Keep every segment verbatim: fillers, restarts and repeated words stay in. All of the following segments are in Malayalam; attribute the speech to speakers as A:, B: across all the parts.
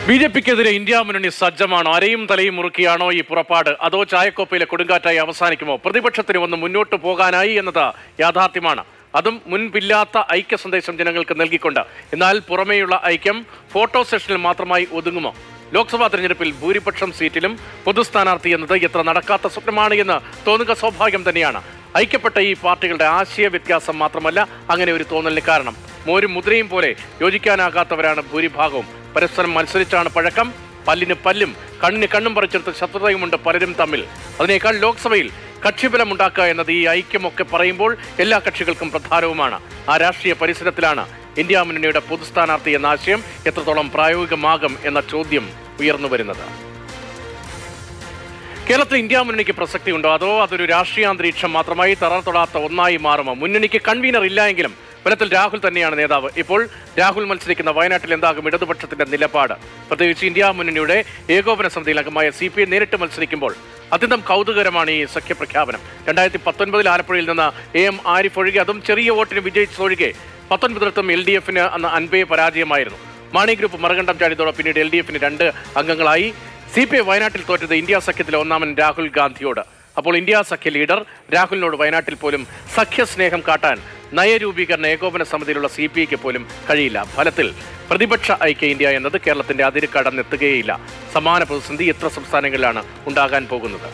A: ബി ജെ പിക്കെതിരെ ഇന്ത്യ മുന്നണി സജ്ജമാണോ? അരയും തലയും മുറുക്കിയാണോ ഈ പുറപ്പാട്? അതോ ചായക്കോപ്പയിലെ കൊടുങ്കാറ്റായി അവസാനിക്കുമോ? പ്രതിപക്ഷത്തിന് ഒന്ന് മുന്നോട്ട് പോകാനായി എന്നത് യാഥാർത്ഥ്യമാണ്. അതും മുൻപില്ലാത്ത ഐക്യ സന്ദേശം ജനങ്ങൾക്ക് നൽകിക്കൊണ്ട്. എന്നാൽ പുറമേയുള്ള ഐക്യം ഫോട്ടോ സെഷനിൽ മാത്രമായി ഒതുങ്ങുമോ? ലോക്സഭാ തെരഞ്ഞെടുപ്പിൽ ഭൂരിപക്ഷം സീറ്റിലും പൊതു സ്ഥാനാർത്ഥി എന്നത് എത്ര നടക്കാത്ത സ്വപ്നമാണ് എന്ന് തോന്നുക സ്വാഭാവികം തന്നെയാണ്. ഐക്യപ്പെട്ട ഈ പാർട്ടികളുടെ ആശയ വ്യത്യാസം മാത്രമല്ല അങ്ങനെ ഒരു തോന്നലിന് കാരണം. മോരും മുദ്രയും പോലെ യോജിക്കാനാകാത്തവരാണ് ഭൂരിഭാഗവും. പരസ്പരം മത്സരിച്ചാണ് പഴക്കം. പല്ലിന് പല്ലും കണ്ണിന് കണ്ണും പറിച്ചെടുത്ത് ശത്രുതയുമുണ്ട് പലരും തമ്മിൽ. അതിനേക്കാൾ ലോക്സഭയിൽ കക്ഷിബലമുണ്ടാക്കുക എന്നത് ഈ ഐക്യമൊക്കെ പറയുമ്പോൾ എല്ലാ കക്ഷികൾക്കും പ്രധാനവുമാണ്. ആ രാഷ്ട്രീയ പരിസരത്തിലാണ് ഇന്ത്യ മുന്നണിയുടെ പൊതു സ്ഥാനാർത്ഥി എന്ന ആശയം എത്രത്തോളം പ്രായോഗികമാകും എന്ന ചോദ്യം ഉയർന്നു വരുന്നത്. കേരളത്തിൽ ഇന്ത്യ മുന്നണിക്ക് പ്രസക്തി ഉണ്ടോ? അതോ അതൊരു രാഷ്ട്രീയ അന്തരീക്ഷം മാത്രമായി തറ തൊടാത്ത ഒന്നായി മാറുമോ? മുന്നണിക്ക് കൺവീനർ ഇല്ല എങ്കിലും ഫലത്തിൽ രാഹുൽ തന്നെയാണ് നേതാവ്. ഇപ്പോൾ രാഹുൽ മത്സരിക്കുന്ന വയനാട്ടിൽ എന്താകും ഇടതുപക്ഷത്തിന്റെ നിലപാട്? പ്രത്യേകിച്ച് ഇന്ത്യ മുന്നണിയുടെ ഏകോപന സമിതിയിൽ അംഗമായ സി പി ഐ നേരിട്ട് മത്സരിക്കുമ്പോൾ അത്യന്തം കൗതുകരമാണ് ഈ സഖ്യപ്രഖ്യാപനം. രണ്ടായിരത്തി പത്തൊൻപതിൽ ആലപ്പുഴയിൽ നിന്ന് എ എം ആരിഫ് ഒഴികെ, അതും ചെറിയ വോട്ടിന് വിജയിച്ചൊഴികെ പത്തൊൻപതിടത്തും എൽ ഡി എഫിന് അന്ന് അൻപേ പരാജയമായിരുന്നു. മാണി ഗ്രൂപ്പ് മറുകണ്ഠം ചാടിയതോടെ പിന്നീട് എൽ ഡി എഫിന് രണ്ട് അംഗങ്ങളായി. സി പി ഐ വയനാട്ടിൽ തോറ്റത് ഇന്ത്യ സഖ്യത്തിലെ ഒന്നാമൻ രാഹുൽ ഗാന്ധിയോട്. അപ്പോൾ ഇന്ത്യ സഖ്യ ലീഡർ രാഹുലിനോട് വയനാട്ടിൽ പോലും സഖ്യസ്നേഹം കാട്ടാൻ നയരൂപീകരണ ഏകോപന സമിതിയിലുള്ള സി പി ഐക്ക് പോലും കഴിയില്ല. ഫലത്തിൽ പ്രതിപക്ഷ ഐക്യ ഇന്ത്യ എന്നത് കേരളത്തിന്റെ അതിര് കടന്നെത്തുകയില്ല. സമാന പ്രതിസന്ധി എത്ര സംസ്ഥാനങ്ങളിലാണ് ഉണ്ടാകാൻ പോകുന്നത്?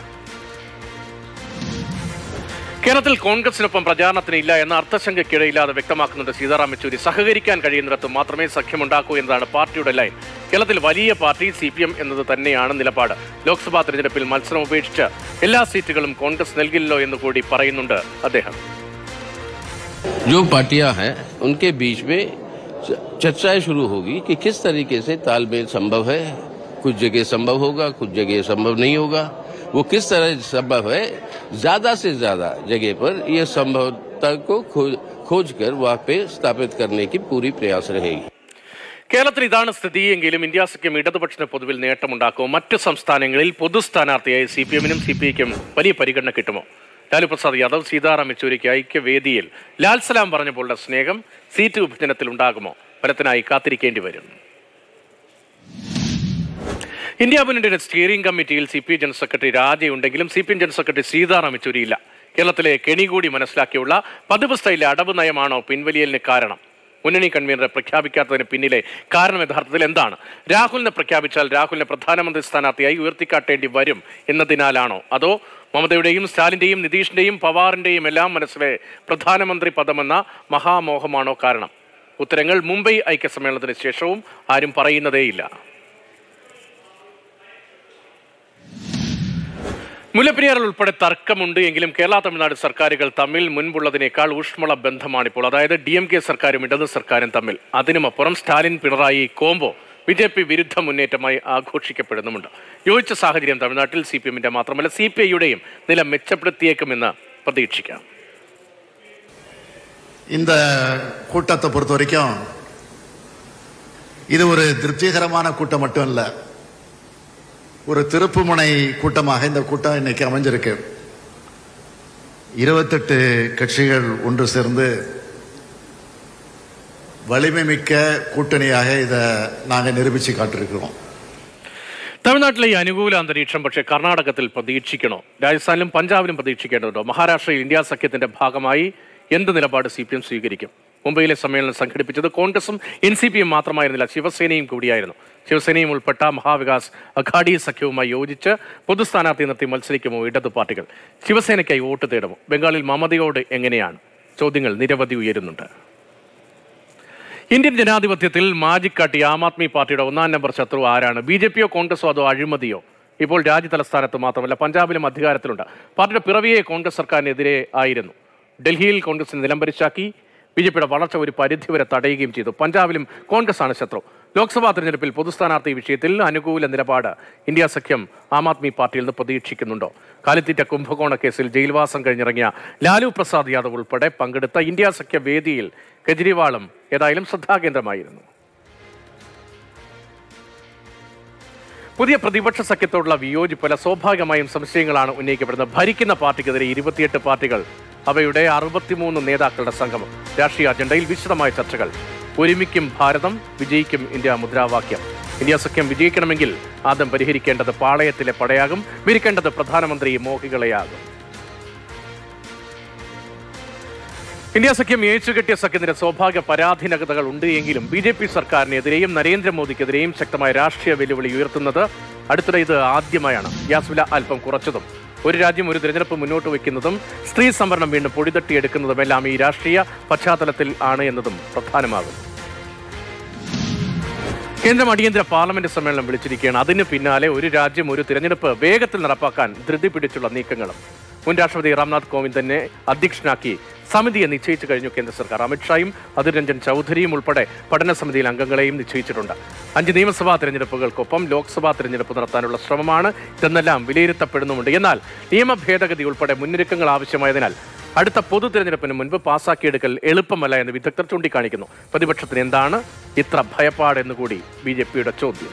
A: കേരളത്തിൽ കോൺഗ്രസിനൊപ്പം പ്രചാരണത്തിന് ഇല്ല എന്ന അർത്ഥശങ്കയ്ക്കിടയില്ലാതെ വ്യക്തമാക്കുന്നുണ്ട് സീതാറാം യെച്ചൂരി. സഹകരിക്കാൻ കഴിയുന്നിടത്ത് മാത്രമേ സഖ്യമുണ്ടാക്കൂ എന്നതാണ് പാർട്ടിയുടെ ലൈൻ. കേരളത്തിൽ വലിയ പാർട്ടി സി പി എം എന്നത് തന്നെയാണ് നിലപാട്. ലോക്സഭാ തെരഞ്ഞെടുപ്പിൽ മത്സരം ഉപേക്ഷിച്ച് എല്ലാ സീറ്റുകളും കോൺഗ്രസ് നൽകില്ലോ എന്ന് കൂടി പറയുന്നുണ്ട് അദ്ദേഹം.
B: जो पार्टियां हैं उनके बीच में चर्चाएं शुरू होगी कि किस तरीके से तालमेल संभव है. कुछ जगह संभव होगा, कुछ जगह संभव नहीं होगा. वो किस तरह संभव है, ज्यादा से ज्यादा जगह पर यह संभवता को खोज कर वहां पे स्थापित करने की पूरी प्रयास रहेगी.
A: കേരളത്തിൽ ഇതാണ് സ്ഥിതിയെങ്കിലും ഇന്ത്യ സഖ്യം ഇടതുപക്ഷത്തിന് പൊതുവിൽ നേട്ടമുണ്ടാക്കും. മറ്റ് സംസ്ഥാനങ്ങളിൽ പൊതു സ്ഥാനാർത്ഥിയായി സി പി എമ്മിനും സി പി ഐക്കും വലിയ പരിഗണന കിട്ടുമോ? ലാലു പ്രസാദ് യാദവ് സീതാറാം യെച്ചൂരിക്ക് ഐക്യവേദിയിൽ ലാൽ സലാം പറഞ്ഞപ്പോഴുള്ള സ്നേഹം സീറ്റ് വിഭജനത്തിൽ ഉണ്ടാകുമോ? ഫലത്തിനായി കാത്തിരിക്കേണ്ടി വരും. ഇന്ത്യ മുന്നണിയുടെ സ്റ്റിയറിംഗ് കമ്മിറ്റിയിൽ C P I general secretary രാജയുണ്ടെങ്കിലും C P M general secretary Sitaram Yechury ഇല്ല. കേരളത്തിലെ കെണി കൂടി മനസ്സിലാക്കിയുള്ള പതിവ് സ്റ്റൈലിലെ അടവ് നയമാണോ പിൻവലിയലിന് കാരണം? മുന്നണി കൺവീനറെ പ്രഖ്യാപിക്കാത്തതിന് പിന്നിലെ കാരണം യഥാർത്ഥത്തിൽ എന്താണ്? രാഹുലിനെ പ്രഖ്യാപിച്ചാൽ രാഹുലിനെ പ്രധാനമന്ത്രി സ്ഥാനാർത്ഥിയായി ഉയർത്തിക്കാട്ടേണ്ടി വരും എന്നതിനാലാണോ? അതോ മമതയുടെയും സ്റ്റാലിന്റെയും നിതീഷിന്റെയും പവാറിന്റെയും എല്ലാം മനസ്സിലെ പ്രധാനമന്ത്രി പദമെന്ന മഹാമോഹമാണോ കാരണം? ഉത്തരങ്ങൾ മുംബൈ ഐക്യസമ്മേളനത്തിന് ശേഷവും ആരും പറയുന്നതേയില്ല. മുല്ലപ്പെരിയാറിൽ ഉൾപ്പെടെ തർക്കമുണ്ട് എങ്കിലും കേരള തമിഴ്നാട് സർക്കാരുകൾ തമ്മിൽ മുൻപുള്ളതിനേക്കാൾ ഊഷ്മള ബന്ധമാണിപ്പോൾ. അതായത് ഡി എം കെ സർക്കാരും ഇടത് സർക്കാരും തമ്മിൽ. അതിനുമപ്പുറം Stalin Pinarayi combo B J P വിരുദ്ധ മുന്നേറ്റമായി ആഘോഷിക്കപ്പെടുന്നുമുണ്ട്. യോജിച്ച സാഹചര്യം തമിഴ്നാട്ടിൽ സി പി എമ്മിന്റെ മാത്രമല്ല സി പി ഐയുടെയും നില മെച്ചപ്പെടുത്തിയേക്കുമെന്ന് പ്രതീക്ഷിക്കാം.
C: இந்த கூட்டத்தை பொறுத்த வரைக்கும் இது ஒரு திருப்திகரமான கூட்டம் மட்டும் இல்ல, ஒரு திருப்புமுனை கூட்டமாக இந்த கூட்டம் இன்னைக்கு அமைஞ்சிருக்கு. இருபத்தெட்டு கட்சிகள் ஒன்று சேர்ந்து வலிமை மிக்க கூட்டணியாக இதை நாங்கள் நிரൂപിച്ച് കാട്ടിരിக்கிறோம்.
A: തമിഴ്നാട്ടിലെ ഈ അനുകൂല അന്തരീക്ഷം പക്ഷേ കർണാടകത്തിൽ പ്രതീക്ഷിക്കണോ? രാജസ്ഥാനിലും പഞ്ചാബിലും പ്രതീക്ഷിക്കേണ്ടതുണ്ടോ? മഹാരാഷ്ട്രയിൽ ഇന്ത്യ സഖ്യത്തിന്റെ ഭാഗമായി എന്ത് നിലപാട് സി പി എം സ്വീകരിക്കും? മുംബൈയിലെ സമ്മേളനം സംഘടിപ്പിച്ചത് കോൺഗ്രസും എൻ സി പിയും മാത്രമായിരുന്നില്ല, ശിവസേനയും കൂടിയായിരുന്നു. ശിവസേനയും ഉൾപ്പെട്ട മഹാവികാസ് അഘാഡി സഖ്യവുമായി യോജിച്ച് പൊതു സ്ഥാനാർത്ഥി നിർത്തി മത്സരിക്കുമോ ഇടതു പാർട്ടികൾ? ശിവസേനയ്ക്കായി വോട്ട് തേടുമോ? ബംഗാളിൽ മമതയോട് എങ്ങനെയാണ്? ചോദ്യങ്ങൾ നിരവധി ഉയരുന്നുണ്ട്. ഇന്ത്യൻ ജനാധിപത്യത്തിൽ മാജിക് കാട്ടി ആം ആദ്മി പാർട്ടിയുടെ ഒന്നാം നമ്പർ ശത്രു ആരാണ്? ബി ജെ പിയോ കോൺഗ്രസോ അതോ അഴിമതിയോ? ഇപ്പോൾ രാജ്യ തലസ്ഥാനത്ത് മാത്രമല്ല പഞ്ചാബിലും അധികാരത്തിലുണ്ട്. പാർട്ടിയുടെ പിറവിയെ കോൺഗ്രസ് സർക്കാരിനെതിരെ ആയിരുന്നു. ഡൽഹിയിൽ കോൺഗ്രസിനെ നിലംപരിശാക്കി ബി ജെ പിയുടെ വളർച്ച ഒരു പരിധിവരെ തടയുകയും ചെയ്തു. പഞ്ചാബിലും കോൺഗ്രസ് ആണ് ശത്രു. ലോക്സഭാ തെരഞ്ഞെടുപ്പിൽ പൊതുസ്ഥാനാർത്ഥി വിഷയത്തിൽ അനുകൂല നിലപാട് ഇന്ത്യ സഖ്യം ആം ആദ്മി പാർട്ടിയിൽ നിന്ന് പ്രതീക്ഷിക്കുന്നുണ്ടോ? കാലിത്തീറ്റ കുംഭകോണ കേസിൽ ജയിൽവാസം കഴിഞ്ഞിറങ്ങിയ ലാലു പ്രസാദ് യാദവ് ഉൾപ്പെടെ പങ്കെടുത്ത ഇന്ത്യ സഖ്യ വേദിയിൽ കെജ്രിവാളും ഏതായാലും ശ്രദ്ധാകേന്ദ്രമായിരുന്നു. പുതിയ പ്രതിപക്ഷ സഖ്യത്തോടുള്ള വിയോജിപ്പല്ല, സ്വാഭാവികമായും സംശയങ്ങളാണ് ഉന്നയിക്കപ്പെടുന്നത്. ഭരിക്കുന്ന പാർട്ടിക്കെതിരെ ഇരുപത്തിയെട്ട് പാർട്ടികൾ, അവയുടെ അറുപത്തിമൂന്ന് നേതാക്കളുടെ സംഗമം. രാഷ്ട്രീയ അജണ്ടയിൽ വിശദമായ ചർച്ചകൾ. ഒരുമിക്കും ഭാരതം, വിജയിക്കും ഇന്ത്യ മുദ്രാവാക്യം. ഇന്ത്യ സഖ്യം വിജയിക്കണമെങ്കിൽ ആദ്യം പരിഹരിക്കേണ്ടത് പാളയത്തിലെ പടയാകും, വിരിക്കേണ്ടത് പ്രധാനമന്ത്രി മോഹികളെയാകും. ഇന്ത്യ സഖ്യം ഏച്ചുകെട്ടിയ സഖ്യത്തിന്റെ സ്വാഭാവിക പരാധീനതകൾ ഉണ്ട് എങ്കിലും ബി ജെ പി സർക്കാരിനെതിരെയും നരേന്ദ്രമോദിക്കെതിരെയും ശക്തമായ രാഷ്ട്രീയ വെല്ലുവിളി ഉയർത്തുന്നത് അടുത്തിടെ ഇത് ആദ്യമായാണ്. ഗ്യാസ് വില അല്പം കുറച്ചതും ഒരു രാജ്യം ഒരു തിരഞ്ഞെടുപ്പ് മുന്നോട്ട് വയ്ക്കുന്നതും സ്ത്രീ സംവരണം വീണ്ടും പൊടിതട്ടിയെടുക്കുന്നതുമെല്ലാം ഈ രാഷ്ട്രീയ പശ്ചാത്തലത്തിൽ ആണ് എന്നതും പ്രധാനമാകും. കേന്ദ്രം അടിയന്തര പാർലമെന്റ് സമ്മേളനം വിളിച്ചിരിക്കുകയാണ്. അതിന് പിന്നാലെ ഒരു രാജ്യം ഒരു തിരഞ്ഞെടുപ്പ് വേഗത്തിൽ നടപ്പാക്കാൻ ധൃതി പിടിച്ചുള്ള നീക്കങ്ങളും. മുൻ രാഷ്ട്രപതി രാംനാഥ് കോവിന്ദിനെ അധ്യക്ഷനാക്കി സമിതിയെ നിശ്ചയിച്ചു കഴിഞ്ഞു കേന്ദ്ര സർക്കാർ. അമിത്ഷായും അധിർ രഞ്ജൻ ചൗധരിയും ഉൾപ്പെടെ പഠന സമിതിയിൽ അംഗങ്ങളെയും നിശ്ചയിച്ചിട്ടുണ്ട്. അഞ്ച് നിയമസഭാ തിരഞ്ഞെടുപ്പുകൾക്കൊപ്പം ലോക്സഭാ തിരഞ്ഞെടുപ്പ് നടത്താനുള്ള ശ്രമമാണ് ഇതെന്നെല്ലാം വിലയിരുത്തപ്പെടുന്നുമുണ്ട്. എന്നാൽ നിയമ ഭേദഗതി ഉൾപ്പെടെ മുന്നൊരുക്കങ്ങൾ ആവശ്യമായതിനാൽ അടുത്ത പൊതു തിരഞ്ഞെടുപ്പിന് മുൻപ് പാസാക്കിയെടുക്കൽ എളുപ്പമല്ല എന്ന് വിദഗ്ധർ ചൂണ്ടിക്കാണിക്കുന്നു. പ്രതിപക്ഷത്തിന് എന്താണ് ഇത്ര ഭയപ്പാട് എന്നുകൂടി ബി ജെ പിയുടെ ചോദ്യം.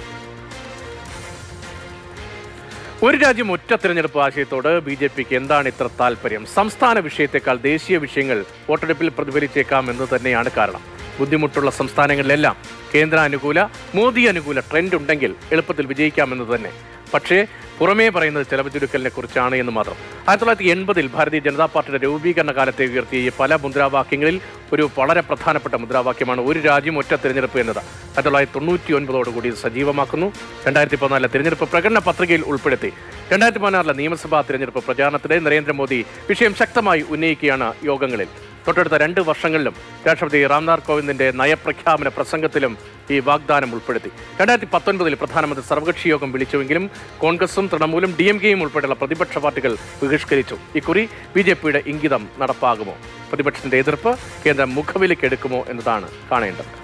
A: ഒരു രാജ്യം ഒറ്റ തിരഞ്ഞെടുപ്പ് ആശയത്തോട് ബി ജെ പിക്ക് എന്താണ് ഇത്ര താല്പര്യം? സംസ്ഥാന വിഷയത്തെക്കാൾ ദേശീയ വിഷയങ്ങൾ വോട്ടെടുപ്പിൽ പ്രതിഫലിച്ചേക്കാം എന്ന് തന്നെയാണ് കാരണം. ബുദ്ധിമുട്ടുള്ള സംസ്ഥാനങ്ങളിലെല്ലാം കേന്ദ്ര അനുകൂല മോദി അനുകൂല ട്രെൻഡ് ഉണ്ടെങ്കിൽ എളുപ്പത്തിൽ വിജയിക്കാമെന്ന് തന്നെ. പക്ഷേ പുറമേ പറയുന്നത് ചെലവ് ചുരുക്കലിനെ കുറിച്ചാണ് എന്ന് മാത്രം. ആയിരത്തി തൊള്ളായിരത്തി എൺപതിൽ ഭാരതീയ ജനതാ പാർട്ടിയുടെ രൂപീകരണ കാലത്തെ ഉയർത്തിയ പല മുദ്രാവാക്യങ്ങളിൽ ഒരു വളരെ പ്രധാനപ്പെട്ട മുദ്രാവാക്യമാണ് ഒരു രാജ്യം ഒറ്റ തിരഞ്ഞെടുപ്പ് എന്നത്. ആയിരത്തി തൊള്ളായിരത്തി തൊണ്ണൂറ്റി ഒൻപതോടുകൂടി ഇത് സജീവമാക്കുന്നു. രണ്ടായിരത്തി പതിനാലിലെ തിരഞ്ഞെടുപ്പ് പ്രകടന പത്രികയിൽ ഉൾപ്പെടുത്തി. രണ്ടായിരത്തി പതിനാറിലെ നിയമസഭാ തിരഞ്ഞെടുപ്പ് പ്രചാരണത്തിലെ നരേന്ദ്രമോദി വിഷയം ശക്തമായി ഉന്നയിക്കുകയാണ് യോഗങ്ങളിൽ. തൊട്ടടുത്ത രണ്ട് വർഷങ്ങളിലും രാഷ്ട്രപതി രാംനാഥ് കോവിന്ദിന്റെ നയപ്രഖ്യാപന പ്രസംഗത്തിലും ഈ വാഗ്ദാനം ഉൾപ്പെടുത്തി. രണ്ടായിരത്തി പത്തൊൻപതിൽ പ്രധാനമന്ത്രി സർവകക്ഷി യോഗം വിളിച്ചുവെങ്കിലും കോൺഗ്രസും തൃണമൂലും ഡി എം കെയും ഉൾപ്പെടെയുള്ള പ്രതിപക്ഷ പാർട്ടികൾ ബഹിഷ്കരിച്ചു. ഇക്കുറി ബി ജെ പിയുടെ ഇംഗിതം നടപ്പാകുമോ? പ്രതിപക്ഷത്തിന്റെ എതിർപ്പ് കേന്ദ്രം മുഖവിലക്കെടുക്കുമോ എന്നതാണ് കാണേണ്ടത്.